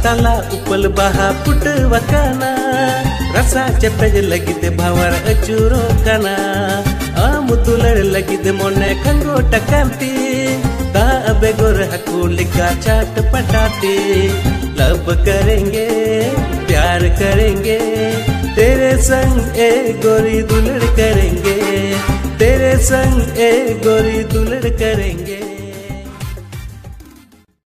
Tala Upal Baha Wakana Rasa cepej lagi de bawar acuro kana Amutular lagi de mone kango takanti Ta abegor hakulika chat patati लब करेंगे प्यार करेंगे तेरे संग ए गोरी दुलड़ करेंगे तेरे संग ए गोरी दुलड़ करेंगे।